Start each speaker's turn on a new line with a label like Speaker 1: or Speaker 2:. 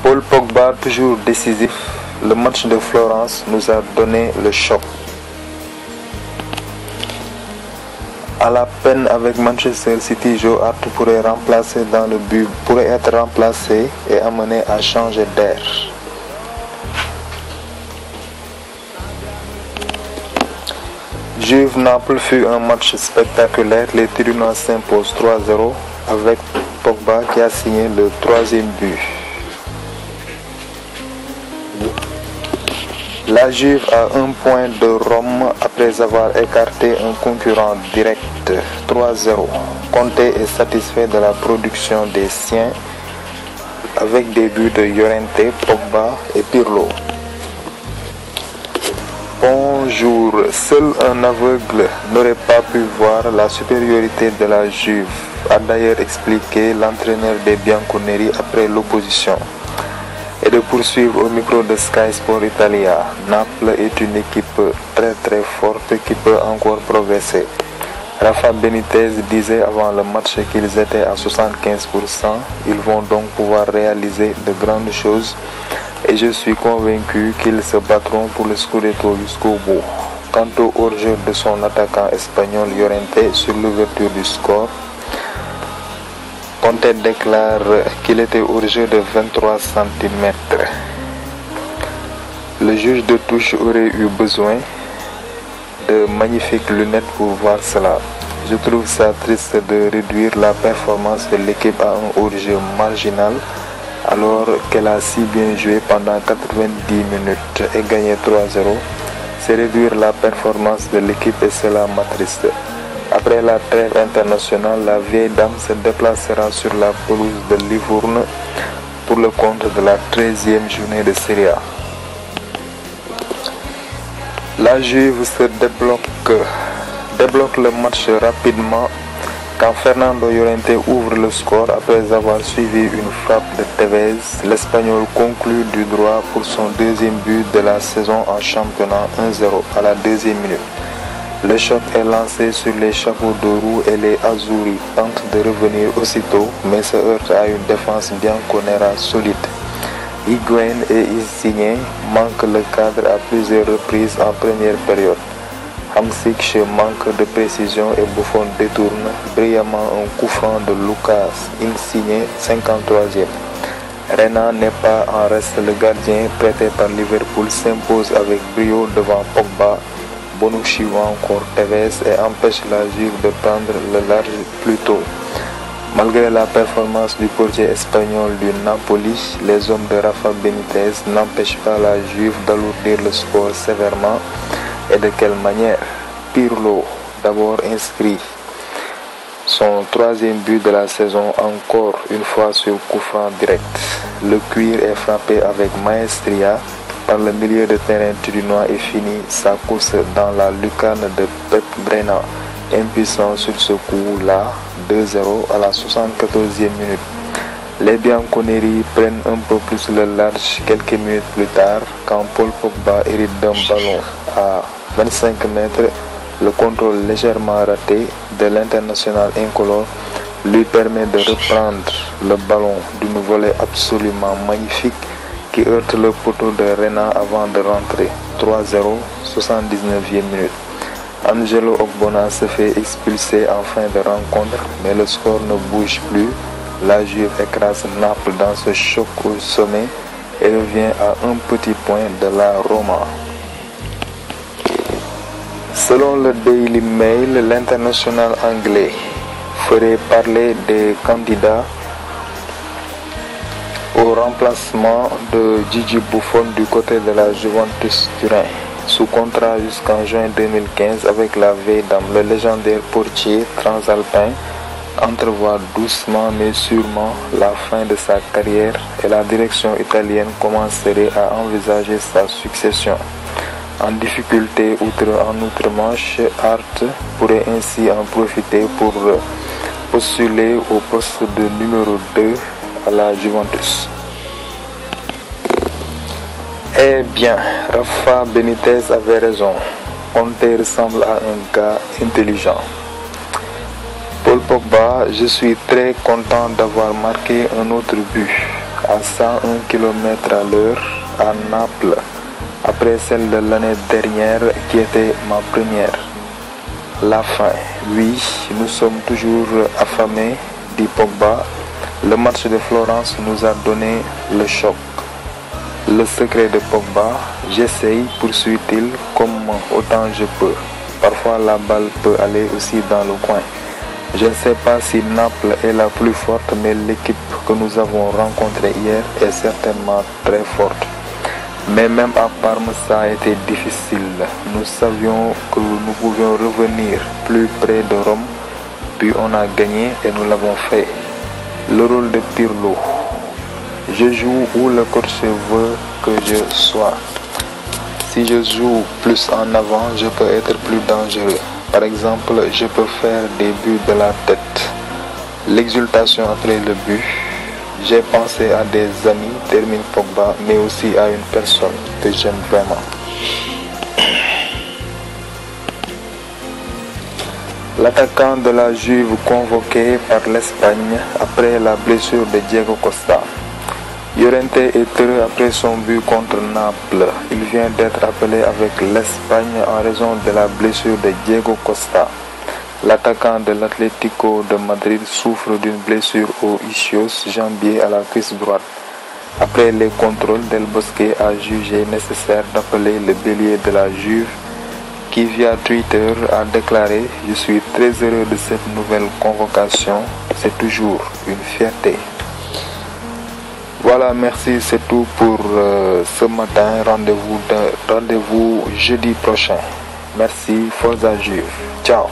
Speaker 1: Paul Pogba, toujours décisif, le match de Florence nous a donné le choc. À la peine avec Manchester City, Joe Hart pourrait être remplacé et amené à changer d'air. Juve-Naples fut un match spectaculaire. Les Turinois s'imposent 3-0 avec Pogba qui a signé le 3e but. La Juve a un point de Rome après avoir écarté un concurrent direct 3-0. Conte est satisfait de la production des siens avec des buts de Llorente, Pogba et Pirlo. Bonjour, seul un aveugle n'aurait pas pu voir la supériorité de la Juve, a d'ailleurs expliqué l'entraîneur des Bianconeri après l'opposition. Et de poursuivre au micro de Sky Sport Italia, Naples est une équipe très forte qui peut encore progresser. Rafa Benitez disait avant le match qu'ils étaient à 75%, ils vont donc pouvoir réaliser de grandes choses et je suis convaincu qu'ils se battront pour le Scudetto jusqu'au bout. Quant au hors-jeu de son attaquant espagnol Llorente sur l'ouverture du score, Conte déclare qu'il était hors-jeu de 23 cm. Le juge de touche aurait eu besoin de magnifiques lunettes pour voir cela. Je trouve ça triste de réduire la performance de l'équipe à un hors-jeu marginal alors qu'elle a si bien joué pendant 90 minutes et gagné 3-0. C'est réduire la performance de l'équipe et cela m'attriste. Après la trêve internationale, la vieille dame se déplacera sur la pelouse de Livourne pour le compte de la 13e journée de Serie A. La Juve se débloque le match rapidement quand Fernando Llorente ouvre le score après avoir suivi une frappe de Tevez. L'Espagnol conclut du droit pour son 2e but de la saison en championnat 1-0 à la 2e minute. Le choc est lancé sur les chapeaux de roue et les Azzurri tentent de revenir aussitôt, mais se heurtent à une défense bianconera solide. Higuain et Insigne manquent le cadre à plusieurs reprises en première période. Hamsik manque de précision et Buffon détourne brillamment un coup franc de Lucas Insigne, 53e. Reina n'est pas en reste, le gardien prêté par Liverpool s'impose avec brio devant Pogba. Bonucci ou encore Tevez et empêche la Juve de prendre le large plus tôt. Malgré la performance du portier espagnol du Napoli, les hommes de Rafa Benitez n'empêchent pas la Juve d'alourdir le score sévèrement. Et de quelle manière? Pirlo, d'abord inscrit son 3e but de la saison, encore une fois sur coup franc direct. Le cuir est frappé avec maestria par le milieu de terrain turinois et finit sa course dans la lucarne de Pep Brennan, impuissant sur ce coup-là, 2-0 à la 74e minute. Les Bianconeri prennent un peu plus le large quelques minutes plus tard quand Paul Pogba hérite d'un ballon à 25 mètres. Le contrôle légèrement raté de l'international incolore lui permet de reprendre le ballon d'une volée absolument magnifique qui heurte le poteau de Reina avant de rentrer. 3-0, 79e minute. Angelo Ogbonna se fait expulser en fin de rencontre, mais le score ne bouge plus. La Juve écrase Naples dans ce choc au sommet et revient à un petit point de la Roma. Selon le Daily Mail, l'international anglais ferait parler des candidats au remplacement de Gigi Buffon du côté de la Juventus Turin. Sous contrat jusqu'en juin 2015 avec la vieille dame, le légendaire portier transalpin entrevoit doucement mais sûrement la fin de sa carrière et la direction italienne commencerait à envisager sa succession. En difficulté en outre-Manche, Hart pourrait ainsi en profiter pour postuler au poste de numéro 2 à la Juventus. Eh bien, Rafa Benitez avait raison. Conte ressemble à un gars intelligent. Paul Pogba, je suis très content d'avoir marqué un autre but. à 101 km à l'heure à Naples, après celle de l'année dernière qui était ma première. La faim, oui, nous sommes toujours affamés, dit Pogba. Le match de Florence nous a donné le choc. Le secret de Pogba, j'essaye, poursuit-il, comme autant je peux. Parfois la balle peut aller aussi dans le coin. Je ne sais pas si Naples est la plus forte, mais l'équipe que nous avons rencontrée hier est certainement très forte. Mais même à Parme, ça a été difficile. Nous savions que nous pouvions revenir plus près de Rome, puis on a gagné et nous l'avons fait. Le rôle de Pirlo. Je joue où le coach veut que je sois. Si je joue plus en avant, je peux être plus dangereux. Par exemple, je peux faire des buts de la tête. L'exultation après le but. J'ai pensé à des amis, termine Pogba, mais aussi à une personne que j'aime vraiment. L'attaquant de la Juve convoqué par l'Espagne après la blessure de Diego Costa. Llorente est heureux après son but contre Naples. Il vient d'être appelé avec l'Espagne en raison de la blessure de Diego Costa. L'attaquant de l'Atlético de Madrid souffre d'une blessure au ischio-jambier à la cuisse droite. Après les contrôles, Del Bosque a jugé nécessaire d'appeler le bélier de la Juve qui via Twitter a déclaré « Je suis très heureux de cette nouvelle convocation, c'est toujours une fierté ». Voilà, merci, c'est tout pour ce matin. Rendez-vous jeudi prochain. Merci, Forza Juve. Ciao.